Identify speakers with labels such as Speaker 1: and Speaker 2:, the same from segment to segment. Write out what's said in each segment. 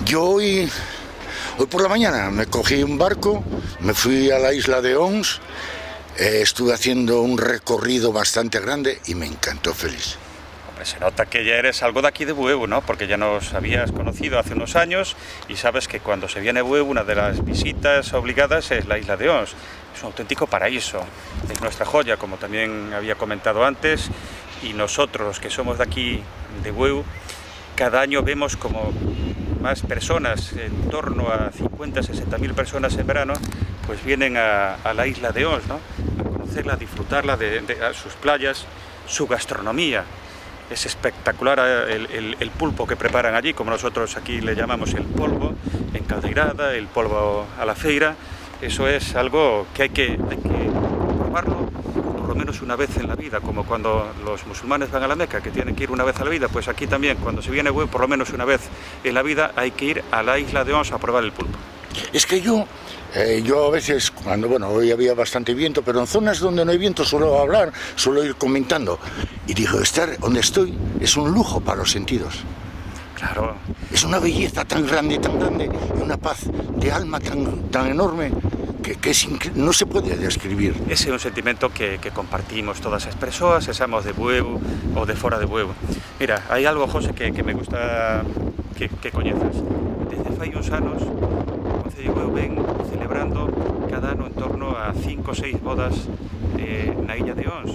Speaker 1: Yo hoy por la mañana me cogí un barco, me fui a la isla de Ons, estuve haciendo un recorrido bastante grande y me encantó, Félix.
Speaker 2: Hombre, se nota que ya eres algo de aquí de Bueu, ¿no? Porque ya nos habías conocido hace unos años y sabes que cuando se viene a Bueu una de las visitas obligadas es la isla de Ons. Es un auténtico paraíso, es nuestra joya, como también había comentado antes, y nosotros que somos de aquí, de Bueu, cada año vemos como más personas, en torno a 50-60.000 personas en verano, pues vienen a la isla de Ons, ¿no? A conocerla, a disfrutarla, a sus playas, su gastronomía. Es espectacular el pulpo que preparan allí, como nosotros aquí le llamamos el polvo, en caldeirada, el polvo a la feira. Eso es algo que hay que probarlo por lo menos una vez en la vida, como cuando los musulmanes van a la Meca, que tienen que ir una vez a la vida, pues aquí también, cuando se viene a Bueu, por lo menos una vez en la vida hay que ir a la isla de Ons a probar el pulpo.
Speaker 1: Es que yo a veces, hoy había bastante viento, pero en zonas donde no hay viento suelo ir comentando. Y digo, estar donde estoy es un lujo para los sentidos.
Speaker 2: Claro.
Speaker 1: Es una belleza tan grande, y una paz de alma tan enorme, que no se puede describir.
Speaker 2: Ese é un sentimento que compartimos todas as persoas, se somos de Bueu ou de fora de Bueu. Mira, hai algo, José, que me gusta que coñezas. Desde fai uns anos, o Concello de Bueu ven celebrando cada ano en torno a 5 ou 6 bodas na illa de Ons.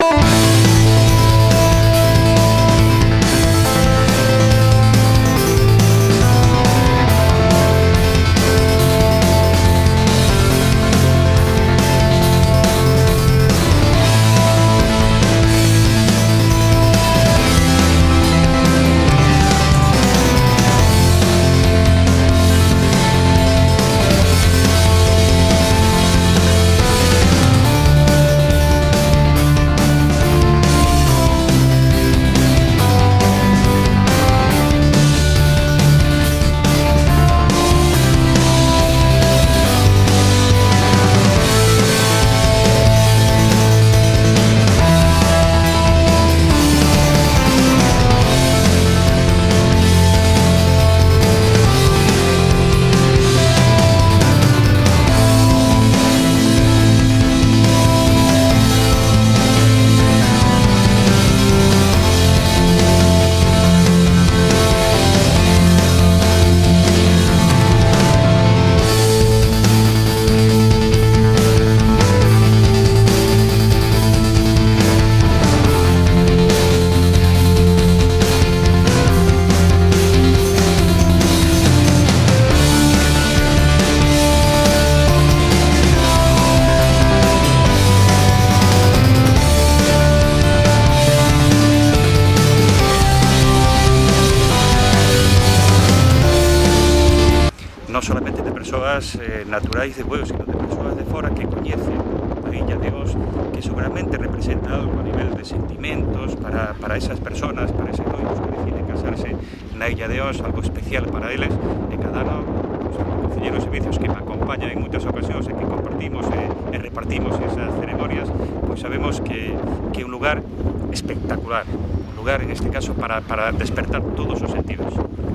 Speaker 2: Non solamente de persoas naturais de Bueu, sino de persoas de fora que coñecen a illa de Ons, que seguramente representa algo a nivel de sentimentos para esas personas, para eses noivos que deciden casarse na illa de Ons, algo especial para eles, e cada ano os concelleiros de servicios que me acompañan en moitas ocasións e que compartimos e repartimos esas ceremonias, pois sabemos que é un lugar espectacular, un lugar en este caso para despertar todos os sentidos.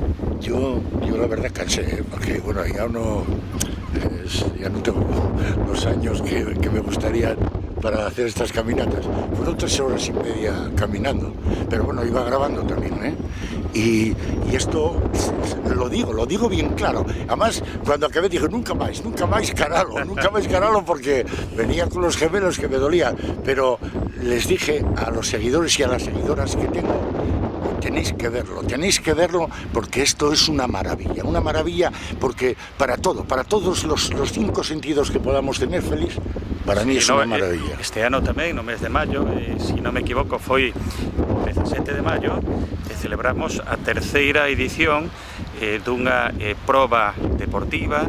Speaker 1: Yo la verdad cansé, porque ya no tengo los años que me gustaría para hacer estas caminatas. Fueron 3 horas y media caminando, pero iba grabando también, y esto lo digo bien claro. Además, cuando acabé dije, nunca más Caralo, porque venía con los gemelos que me dolía, pero les dije a los seguidores y a las seguidoras que tengo, tenéis que verlo porque esto es una maravilla porque para todos los 5 sentidos que podamos tener, Félix, para mí es una maravilla.
Speaker 2: Este ano tamén, no mes de maio, se non me equivoco, foi o 17 de maio, celebramos a 3ª edición dunha proba deportiva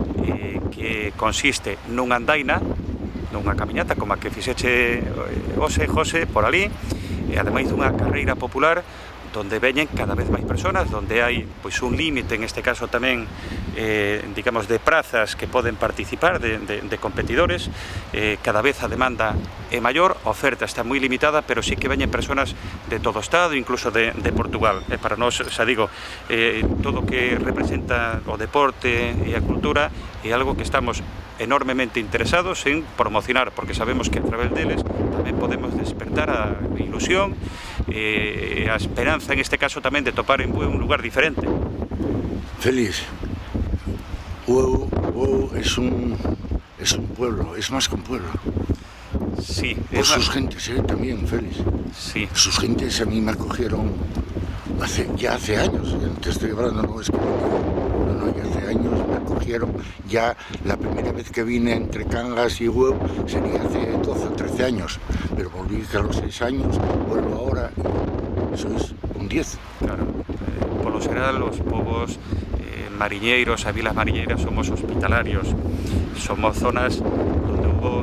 Speaker 2: que consiste nunha andaina, nunha camiñata como a que fixeche José, por ali, e ademais dunha carreira popular donde veñen cada vez máis personas, donde hai un límite, en este caso tamén digamos, de prazas que poden participar de competidores. Cada vez a demanda é maior, a oferta está moi limitada, pero sí que veñen personas de todo o Estado, incluso de Portugal. Para nós, xa digo, todo o que representa o deporte e a cultura é algo que estamos enormemente interesados en promocionar, porque sabemos que a través deles tamén podemos despertar a ilusión e a esperanza, en este caso tamén, de topar en Bueu un lugar diferente.
Speaker 1: Félix, Bueu es un pueblo, es más que un pueblo.
Speaker 2: Sí.
Speaker 1: Por sus gentes, también, Félix.
Speaker 2: Sí.
Speaker 1: Sus gentes a mí me acogieron ya hace años, te estoy hablando, no es que ya hace años me acogieron. Ya la primera vez que vine entre Cangas y Bueu sería hace 12 o 13 años, pero volví a los 6 años, vuelvo ahora, eso es un 10.
Speaker 2: Claro, por lo general los povos mariñeiros, a vilas mariñeiras, somos hospitalarios, somos zonas donde hubo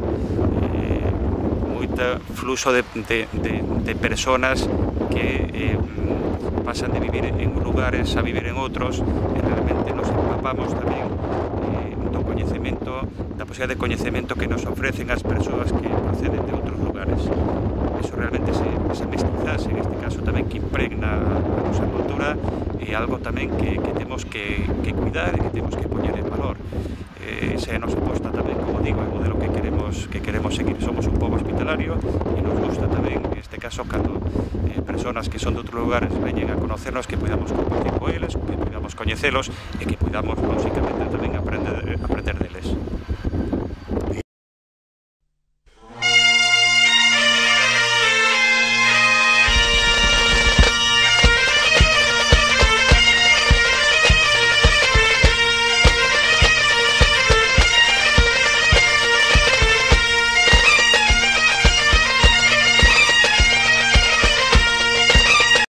Speaker 2: moito fluxo de personas que pasan de vivir en lugares a vivir en outros, e realmente nos empapamos tamén do coñecemento, da posibilidade de coñecemento que nos ofrecen as persoas que proceden de outros lugares. Eso realmente, esa mestizase, en este caso tamén, que impregna a nosa cultura, é algo tamén que temos que cuidar e que temos que poñer en valor. Esa é a nosa aposta tamén, como digo, é o modelo que queremos seguir. Somos un pobo hospitalario e nos gusta tamén, en este caso, cando personas que son de outros lugares veñen a conocernos, que podamos compartir con eles, que podamos coñecelos e que podamos, lógicamente, tamén aprender deles.